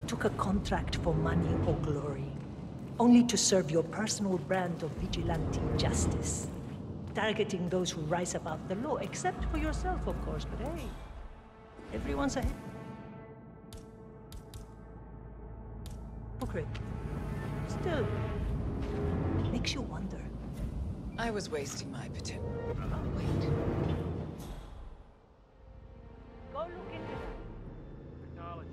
Took a contract for money or glory, only to serve your personal brand of vigilante justice. Targeting those who rise above the law, except for yourself, of course, but hey, everyone's a hypocrite. Still, makes you wonder. I was wasting my potential. Oh, wait. Go look into that. Acknowledge.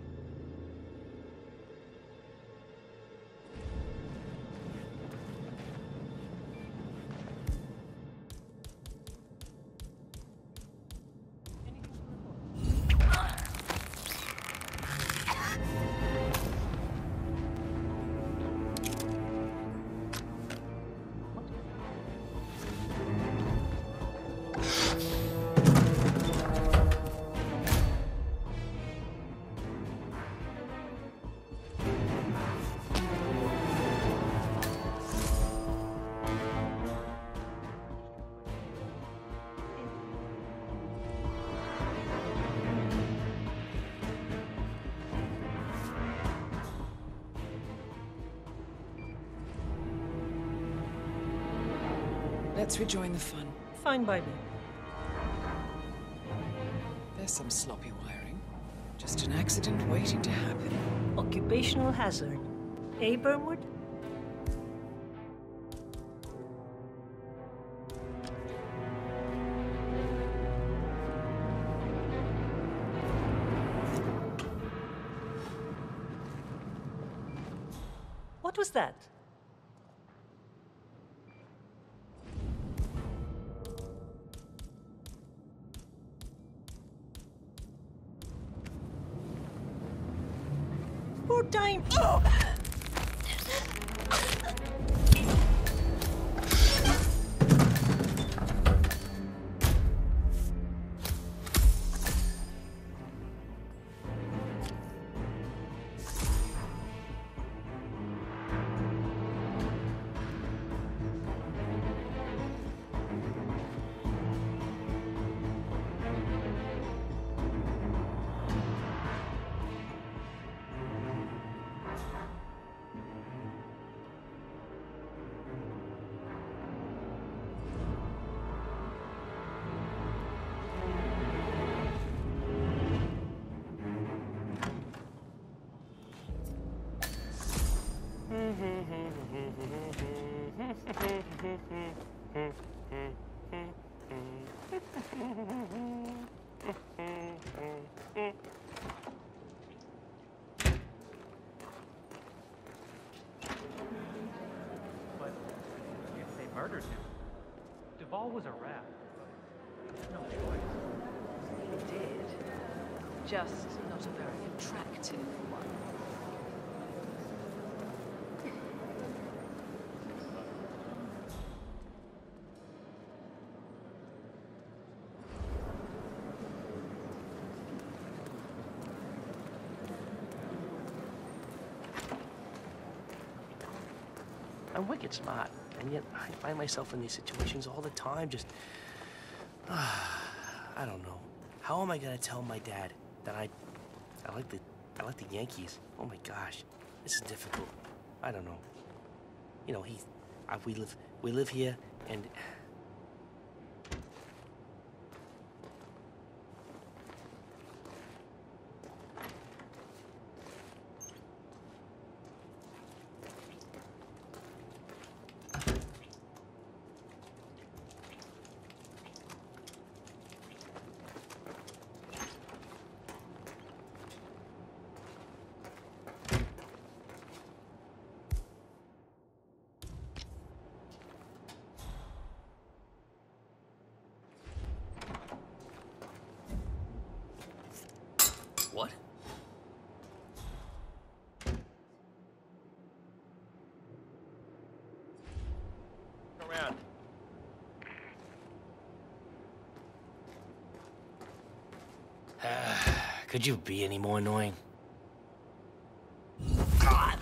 Let's rejoin the fun. Fine by me. There's some sloppy wiring. Just an accident waiting to happen. Occupational hazard. Eh, Burnwood? What was that? Poor time. Oh! But if they murdered him, Duvall was a rat. No choice. He did. Just not a very attractive one. I'm wicked smart, and yet I find myself in these situations all the time, just... I don't know. How am I gonna tell my dad that I like the Yankees? Oh my gosh, this is difficult. I don't know. You know, we live here, and... What? Around. Could you be any more annoying? God!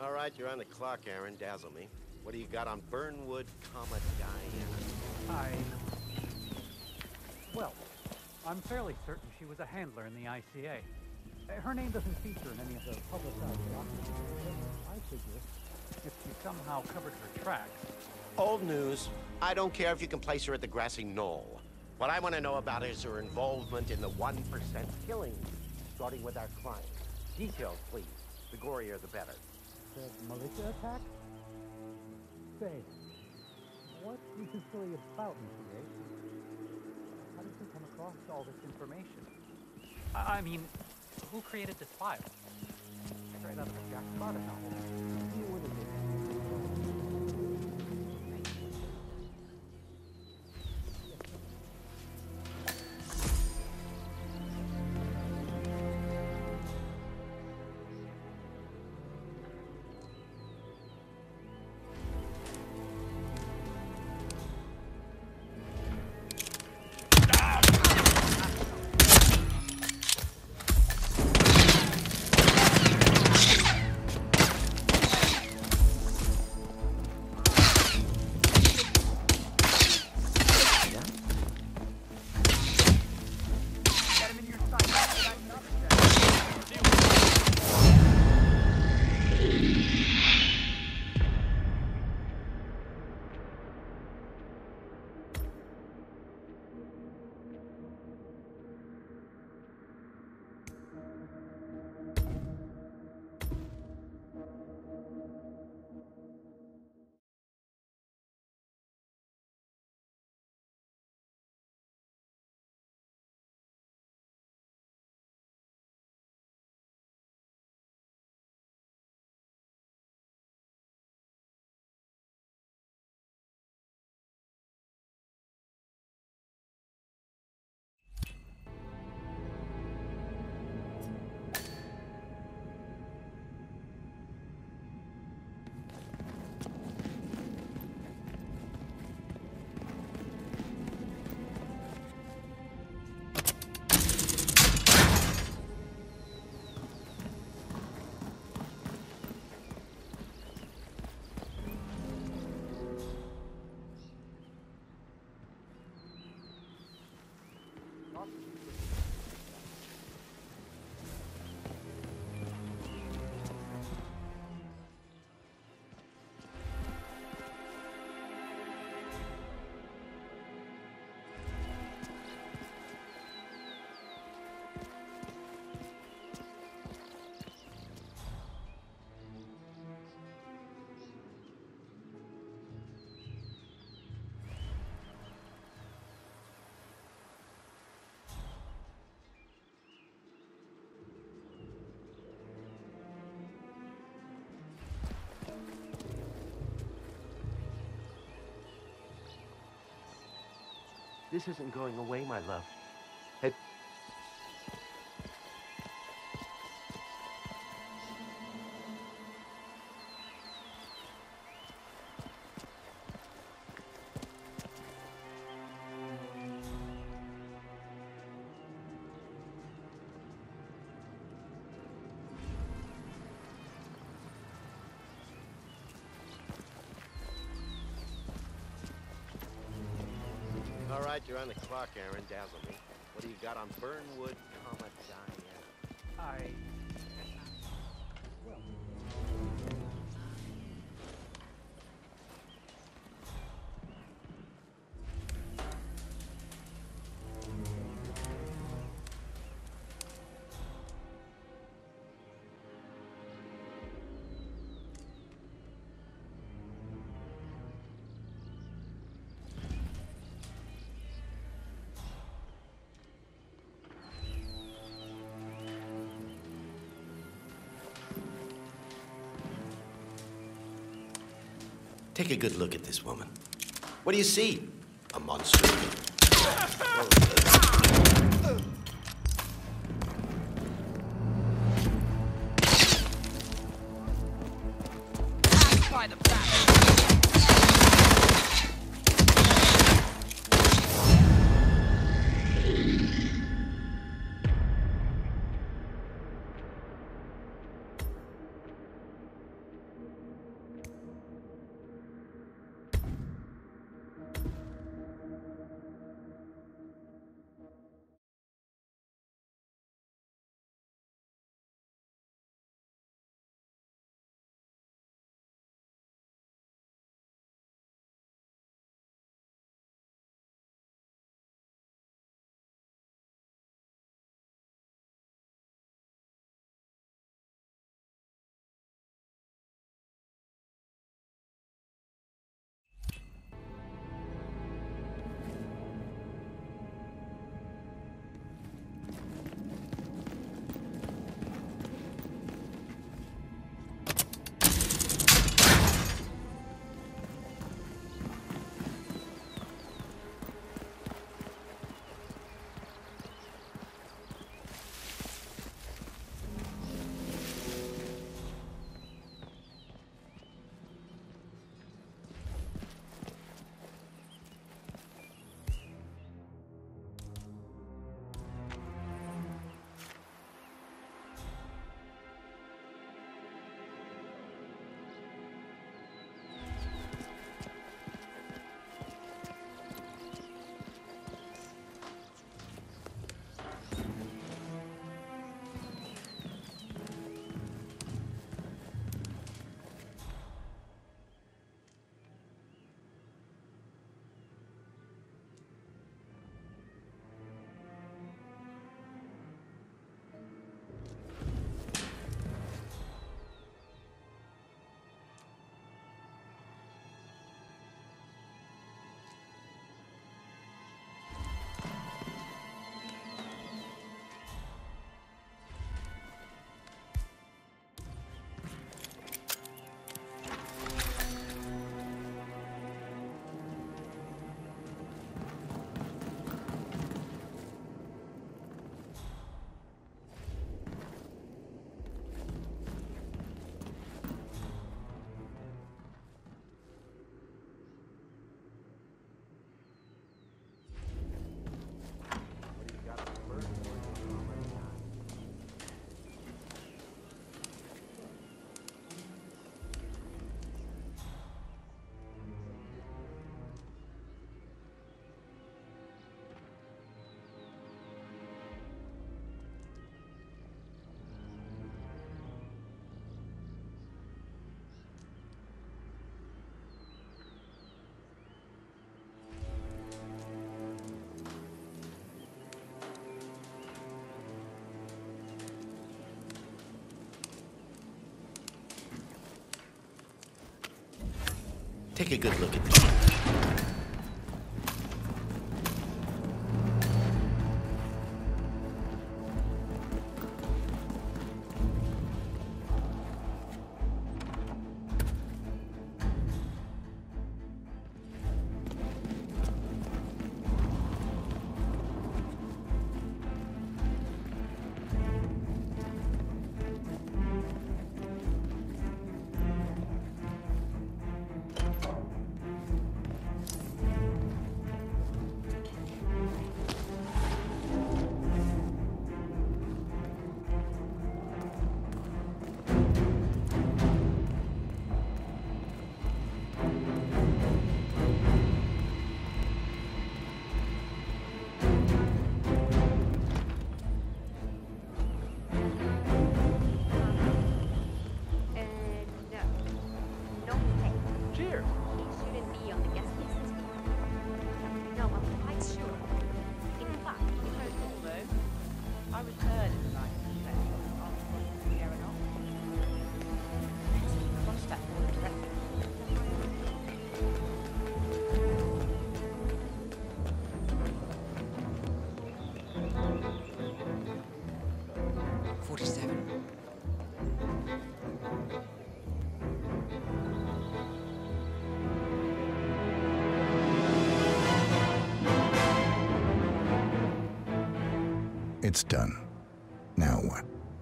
All right, you're on the clock, Aaron. Dazzle me. What do you got on Burnwood, Diana? Well, I'm fairly certain she was a handler in the ICA. Her name doesn't feature in any of the publicized documents. I figure if she somehow covered her tracks... Old news. I don't care if you can place her at the grassy knoll. What I want to know about is her involvement in the 1% killings, starting with our client. Details, please. The gorier, the better. The militia attack? Say, what is this really about, Mr. Yates? How did you come across all this information? I mean, who created this file? Straight out of a Jack Carter novel. Who would have been? This isn't going away, my love. All right, you're on the clock, Aaron. Dazzle me. What do you got on Burnwood, Diana? Well... Take a good look at this woman. What do you see? A monster? By the back. Take a good look at these. It's done. Now what?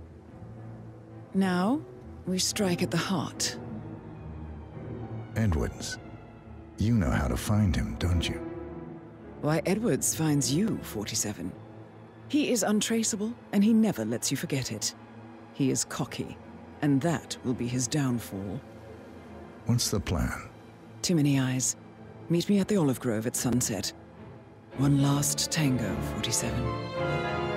Now, we strike at the heart. Edwards. You know how to find him, don't you? Why, Edwards finds you, 47. He is untraceable, and he never lets you forget it. He is cocky, and that will be his downfall. What's the plan? Too many eyes. Meet me at the Olive Grove at sunset. One last tango, 47.